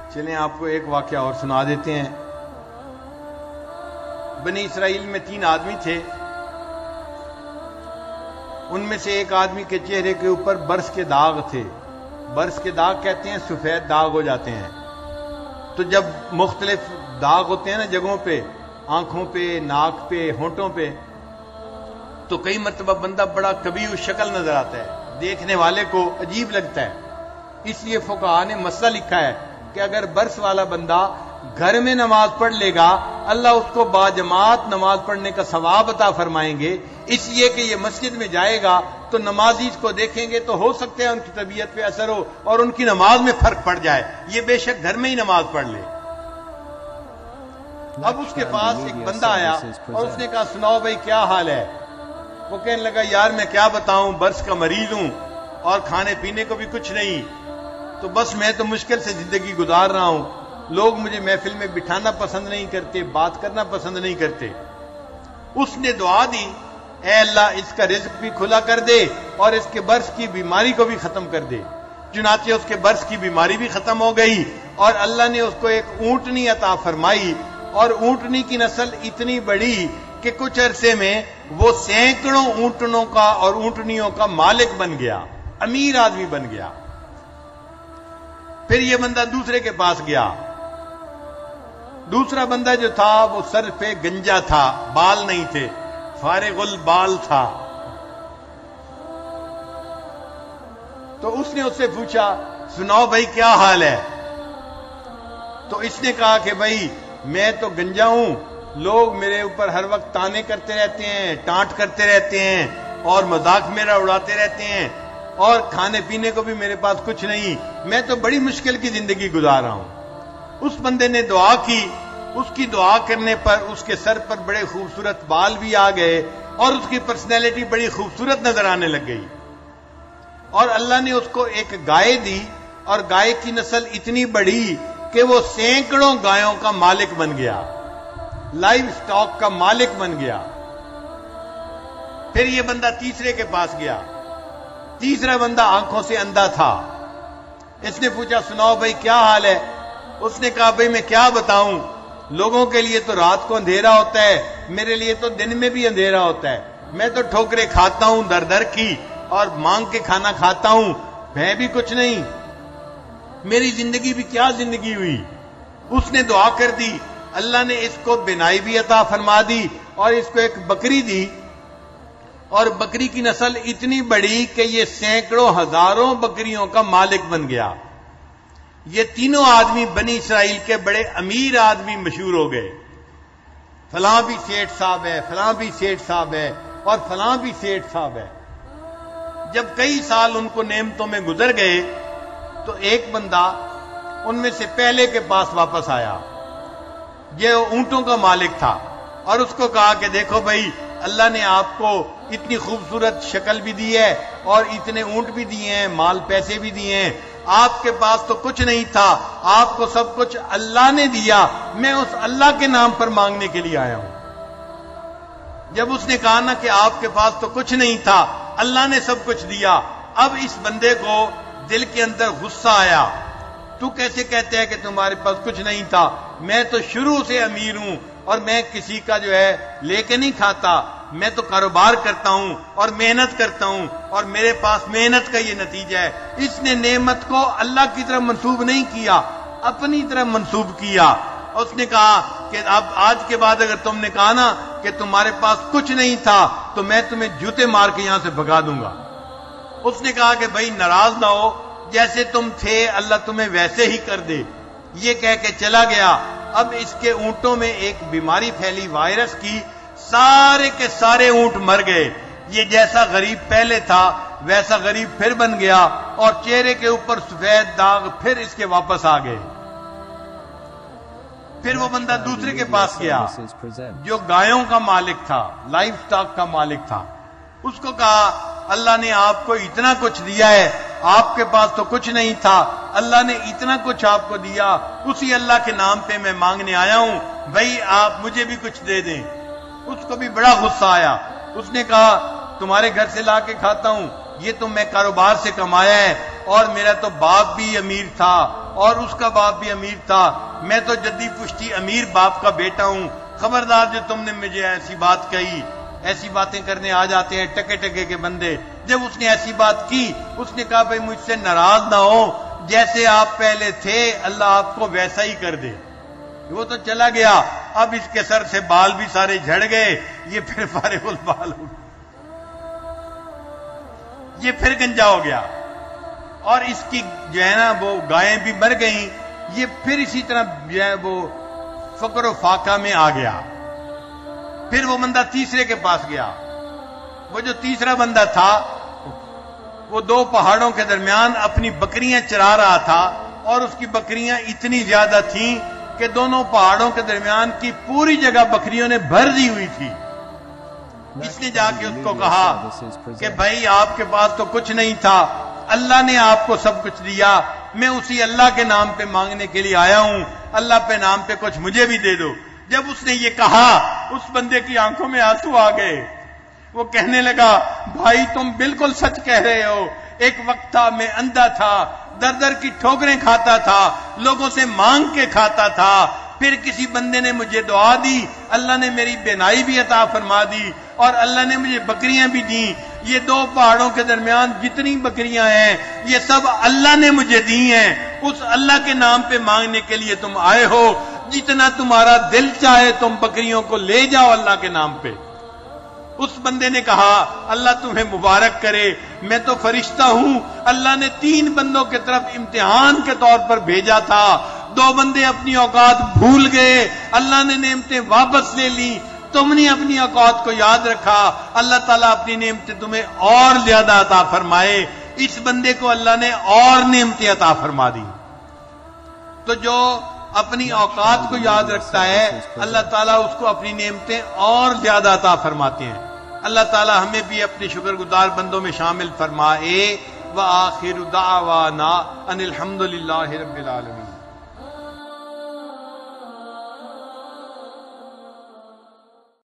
چلیں آپ کو ایک واقعہ اور سنا دیتے ہیں. بنی اسرائیل میں 3 آدمی تھے. ان میں سے ایک آدمی کے چہرے کے اوپر برس کے داغ تھے. برس کے داغ کہتے ہیں سفید داغ ہو جاتے ہیں. تو جب مختلف داغ ہوتے ہیں نا جگہوں پہ، آنکھوں پہ، ناک پہ، ہونٹوں پہ، تو کئی مرتبہ بندہ بڑا کبیو شکل نظر آتا ہے، دیکھنے والے کو عجیب لگتا ہے. اس لیے فقہاء نے مسئلہ لکھا ہے کہ اگر برس والا بندہ گھر میں نماز پڑھ لے گا، اللہ اس کو باجماعت نماز پڑھنے کا ثواب عطا فرمائیں گے. اس لیے کہ یہ مسجد میں جائے گا تو نمازی اس کو دیکھیں گے تو ہو سکتا ہے ان کی طبیعت پہ اثر ہو اور ان کی نماز میں فرق پڑ جائے. یہ بے شک گھر میں ہی نماز پڑھ لے. اب اس کے پاس ایک بندہ آیا اور اس نے کہا سناؤ بھائی کیا حال ہے؟ وہ کہنے لگا یار میں کیا بتاؤں، برس کا مریض ہوں اور کھانے پینے کو بھی کچھ نہیں، تو بس میں تو مشکل سے زندگی گزار رہا ہوں. لوگ مجھے محفل میں بٹھانا پسند نہیں کرتے، بات کرنا پسند نہیں کرتے. اس نے دعا دی، اے اللہ اس کا رزق بھی کھلا کر دے اور اس کے برس کی بیماری کو بھی ختم کر دے. چنانچہ اس کے برس کی بیماری بھی ختم ہو گئی اور اللہ نے اس کو ایک اونٹنی عطا فرمائی. اور اونٹنی کی نسل اتنی بڑی کہ کچھ عرصے میں وہ سینکڑوں اونٹنوں کا اور اونٹنیوں کا مالک بن گیا، امیر آدمی بن گیا. پھر یہ بندہ دوسرے کے پاس گیا. دوسرا بندہ جو تھا وہ سر پہ گنجا تھا، بال نہیں تھے، فارغ البال تھا. تو اس نے اس سے پوچھا سناؤ بھائی کیا حال ہے؟ تو اس نے کہا کہ بھائی میں تو گنجا ہوں، لوگ میرے اوپر ہر وقت تانے کرتے رہتے ہیں، ٹانٹ کرتے رہتے ہیں اور مذاق میرا اڑاتے رہتے ہیں، اور کھانے پینے کو بھی میرے پاس کچھ نہیں، میں تو بڑی مشکل کی زندگی گزار رہا ہوں. اس بندے نے دعا کی. اس کی دعا کرنے پر اس کے سر پر بڑے خوبصورت بال بھی آ گئے اور اس کی پرسنالٹی بڑی خوبصورت نظر آنے لگ گئی. اور اللہ نے اس کو ایک گائے دی اور گائے کی نسل اتنی بڑی کہ وہ سینکڑوں گایوں کا مالک بن گیا، لائف سٹاک کا مالک بن گیا. پھر یہ بندہ تیسرے کے پاس گیا. تیسرا بندہ آنکھوں سے اندھا تھا. اس نے پوچھا سناؤ بھائی کیا حال ہے؟ اس نے کہا بھائی میں کیا بتاؤں، لوگوں کے لیے تو رات کو اندھیرا ہوتا ہے، میرے لیے تو دن میں بھی اندھیرا ہوتا ہے. میں تو ٹھوکریں کھاتا ہوں در در کی اور مانگ کے کھانا کھاتا ہوں، میں بھی کچھ نہیں، میری زندگی بھی کیا زندگی ہوئی. اس نے دعا کر دی. اللہ نے اس کو بینائی بھی عطا فرما دی اور اس کو ایک بکری دی، اور بکری کی نسل اتنی بڑی کہ یہ سینکڑوں ہزاروں بکریوں کا مالک بن گیا. یہ تینوں آدمی بنی اسرائیل کے بڑے امیر آدمی مشہور ہو گئے. فلاں بھی سیٹھ صاحب ہے، فلاں بھی سیٹھ صاحب ہے اور فلاں بھی سیٹھ صاحب ہے. جب کئی سال ان کو نعمتوں میں گزر گئے تو ایک بندہ ان میں سے پہلے کے پاس واپس آیا. یہ اونٹوں کا مالک تھا اور اس کو کہا کہ دیکھو بھائی اللہ نے آپ کو اتنی خوبصورت شکل بھی دی ہے اور اتنے اونٹ بھی دیے ہیں، مال پیسے بھی دیے ہیں، آپ کے پاس تو کچھ نہیں تھا، آپ کو سب کچھ اللہ نے دیا، میں اس اللہ کے نام پر مانگنے کے لیے آیا ہوں. جب اس نے کہا نا کہ آپ کے پاس تو کچھ نہیں تھا، اللہ نے سب کچھ دیا، اب اس بندے کو دل کے اندر غصہ آیا. تو کیسے کہتے ہیں کہ تمہارے پاس کچھ نہیں تھا؟ میں تو شروع سے امیر ہوں اور میں کسی کا جو ہے لے کے نہیں کھاتا، میں تو کاروبار کرتا ہوں اور محنت کرتا ہوں اور میرے پاس محنت کا یہ نتیجہ ہے. اس نے نعمت کو اللہ کی طرف منسوب نہیں کیا، اپنی طرف منسوب کیا. اس نے کہا کہ اب آج کے بعد اگر تم نے کہا نا کہ تمہارے پاس کچھ نہیں تھا تو میں تمہیں جوتے مار کے یہاں سے بھگا دوں گا. اس نے کہا کہ بھائی ناراض نہ ہو، جیسے تم تھے اللہ تمہیں ویسے ہی کر دے. یہ کہہ کے چلا گیا. اب اس کے اونٹوں میں ایک بیماری پھیلی وائرس کی، سارے کے سارے اونٹ مر گئے. یہ جیسا غریب پہلے تھا ویسا غریب پھر بن گیا اور چہرے کے اوپر سفید داغ پھر اس کے واپس آ گئے. پھر وہ بندہ دوسرے کے پاس گیا جو گایوں کا مالک تھا، لائف سٹاک کا مالک تھا. اس کو کہا اللہ نے آپ کو اتنا کچھ دیا ہے، آپ کے پاس تو کچھ نہیں تھا، اللہ نے اتنا کچھ آپ کو دیا، اسی اللہ کے نام پہ میں مانگنے آیا ہوں، بھائی آپ مجھے بھی کچھ دے دیں. اس کو بھی بڑا غصہ آیا. اس نے کہا تمہارے گھر سے لا کے کھاتا ہوں، یہ تو میں کاروبار سے کمایا ہے، اور میرا تو باپ بھی امیر تھا اور اس کا باپ بھی امیر تھا، میں تو جدی پشتی امیر باپ کا بیٹا ہوں، خبردار جو تم نے مجھے ایسی بات کہی۔ ایسی باتیں کرنے آ جاتے ہیں ٹکے ٹکے کے بندے۔ جب اس نے ایسی بات کی، اس نے کہا بھائی مجھ سے ناراض نہ ہو، جیسے آپ پہلے تھے اللہ آپ کو ویسا ہی کر دے۔ وہ تو چلا گیا، اب اس کے سر سے بال بھی سارے جھڑ گئے، یہ پھر فارغ البال ہو گیا، یہ پھر گنجا ہو گیا، اور اس کی جو ہے نا وہ گائیں بھی مر گئیں، یہ پھر اسی طرح جو ہے وہ فقر و فاقہ میں آ گیا۔ پھر وہ بندہ تیسرے کے پاس گیا۔ وہ جو تیسرا بندہ تھا وہ دو پہاڑوں کے درمیان اپنی بکریاں چرا رہا تھا، اور اس کی بکریاں اتنی زیادہ تھیں کہ دونوں پہاڑوں کے درمیان کی پوری جگہ بکریوں نے بھر دی ہوئی تھی۔ اس نے جا کے اس کو کہا کہ بھائی آپ کے پاس تو کچھ نہیں تھا، اللہ نے آپ کو سب کچھ دیا، میں اسی اللہ کے نام پہ مانگنے کے لیے آیا ہوں، اللہ پہ نام پہ کچھ مجھے بھی دے دو۔ جب اس نے یہ کہا اس بندے کی آنکھوں میں آنسو آ گئے۔ وہ کہنے لگا بھائی تم بالکل سچ کہہ رہے ہو، ایک وقت تھا میں اندھا تھا، در در کی ٹھوکریں کھاتا تھا، لوگوں سے مانگ کے کھاتا تھا، پھر کسی بندے نے مجھے دعا دی، اللہ نے میری بینائی بھی عطا فرما دی، اور اللہ نے مجھے بکریاں بھی دیں۔ یہ دو پہاڑوں کے درمیان جتنی بکریاں ہیں یہ سب اللہ نے مجھے دی ہیں، اس اللہ کے نام پہ مانگنے کے لیے تم آئے ہو، جتنا تمہارا دل چاہے تم بکریوں کو لے جاؤ اللہ کے نام پہ۔ اس بندے نے کہا اللہ تمہیں مبارک کرے، میں تو فرشتہ ہوں، اللہ نے 3 بندوں کے طرف امتحان کے طور پر بھیجا تھا، 2 بندے اپنی اوقات بھول گئے، اللہ نے نعمتیں واپس لے لی، تم نے اپنی اوقات کو یاد رکھا، اللہ تعالیٰ اپنی نعمتیں تمہیں اور زیادہ عطا فرمائے۔ اس بندے کو اللہ نے اور نعمتیں عطا فرما دی۔ تو جو اپنی اوقات کو یاد رکھتا ہے اللہ تعالیٰ اس کو اپنی نعمتیں اور زیادہ عطا فرماتے ہیں۔ اللہ تعالیٰ ہمیں بھی اپنے شکر گزار بندوں میں شامل فرمائے۔ وآخر دعوانا ان الحمد للہ رب العالمین۔